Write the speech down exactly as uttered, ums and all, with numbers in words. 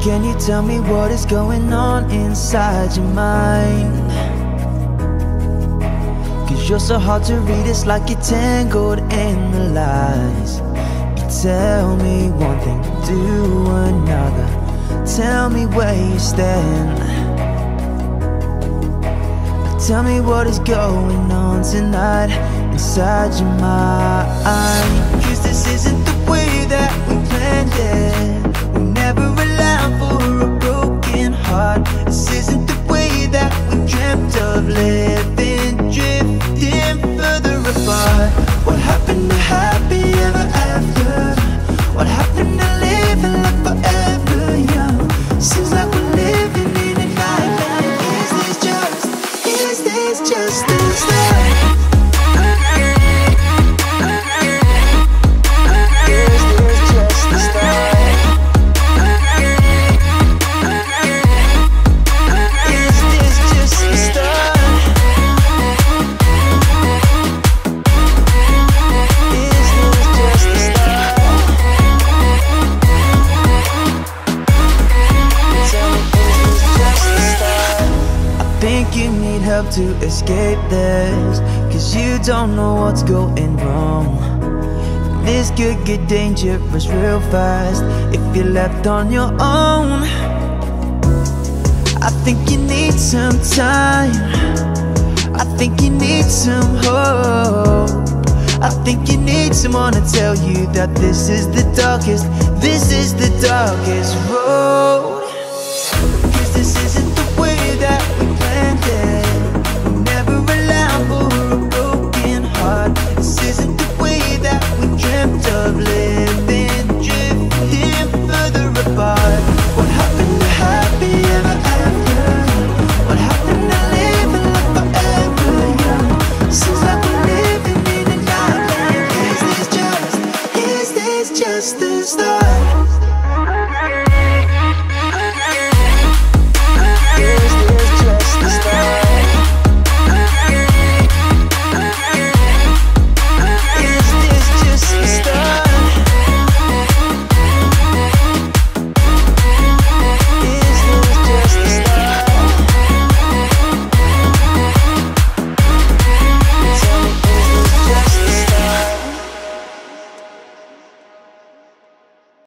Can you tell me what is going on inside your mind? Cause you're so hard to read, it's like you're tangled in the lies. You tell me one thing, do another. Tell me where you stand. Tell me what is going on tonight inside your mind. Cause this isn't the way that we planned it. We never allowed for a broken heart. This isn't the way that we dreamt of living, drifting further apart. What happened to happy ever after? What happened to living like forever young? Seems like we're living in a nightmare. Is this just, is this just a start? To escape this, cause you don't know what's going wrong. This could get dangerous real fast if you're left on your own. I think you need some time, I think you need some hope. I think you need someone to tell you that this is the darkest, this is the darkest road.